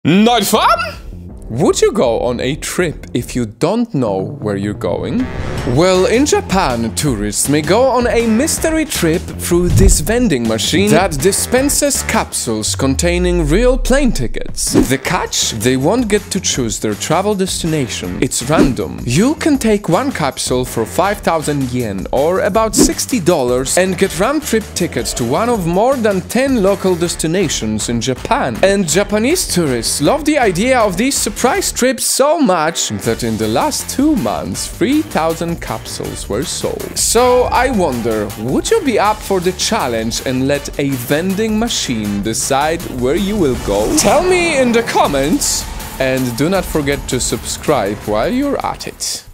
Nightfall? Would you go on a trip if you don't know where you're going? Well, in Japan, tourists may go on a mystery trip through this vending machine that dispenses capsules containing real plane tickets. The catch? They won't get to choose their travel destination. It's random. You can take one capsule for 5,000 yen or about $60 and get round-trip tickets to one of more than 10 local destinations in Japan. And Japanese tourists love the idea of these surprise trips so much that in the last 2 months, 3,000 capsules were sold. So I wonder, would you be up for the challenge and let a vending machine decide where you will go? Tell me in the comments, and do not forget to subscribe while you're at it.